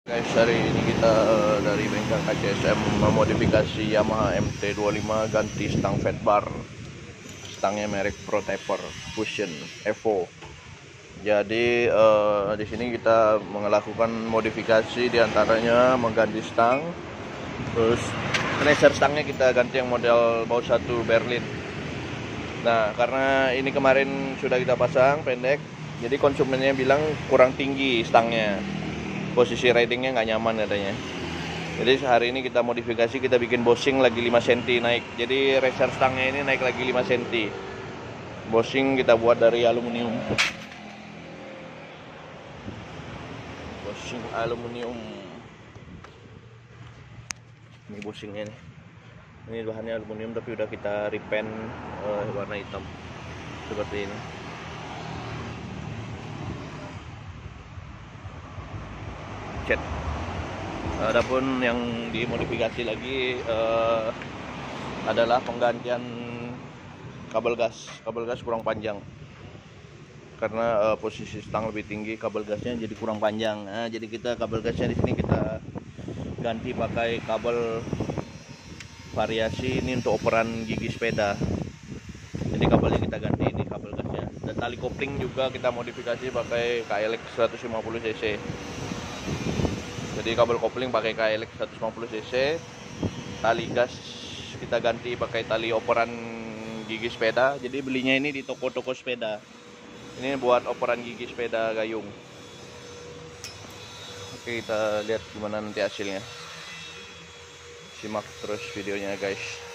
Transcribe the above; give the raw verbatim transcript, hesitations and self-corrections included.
Guys, hari ini kita uh, dari bengkel K C S M memodifikasi Yamaha M T dua puluh lima ganti stang fat bar. Stangnya merek Pro Taper Fusion Evo. Jadi uh, di sini kita melakukan modifikasi, diantaranya mengganti stang, terus tracer stangnya kita ganti yang model baut satu Berlin. Nah, karena ini kemarin sudah kita pasang pendek, jadi konsumennya bilang kurang tinggi stangnya. Posisi ridingnya nggak nyaman katanya. Jadi sehari ini kita modifikasi, kita bikin bossing lagi lima sentimeter naik. Jadi racer stangnya ini naik lagi lima sentimeter. Bossing kita buat dari aluminium. Bossing aluminium. Ini bossingnya nih. Ini bahannya aluminium tapi udah kita repaint uh, warna hitam seperti ini. Cat. Adapun yang dimodifikasi lagi uh, adalah penggantian kabel gas. Kabel gas kurang panjang karena uh, posisi stang lebih tinggi, kabel gasnya jadi kurang panjang. Nah, jadi kita kabel gasnya di sini kita ganti pakai kabel variasi ini untuk operan gigi sepeda. Jadi kabelnya kita ganti ini kabel gasnya. Dan tali kopling juga kita modifikasi pakai K L X seratus lima puluh cc. Jadi kabel kopling pakai K L X seratus lima puluh cc. Tali gas kita ganti pakai tali operan gigi sepeda. Jadi belinya ini di toko-toko sepeda. Ini buat operan gigi sepeda gayung. Oke, kita lihat gimana nanti hasilnya. Simak terus videonya guys.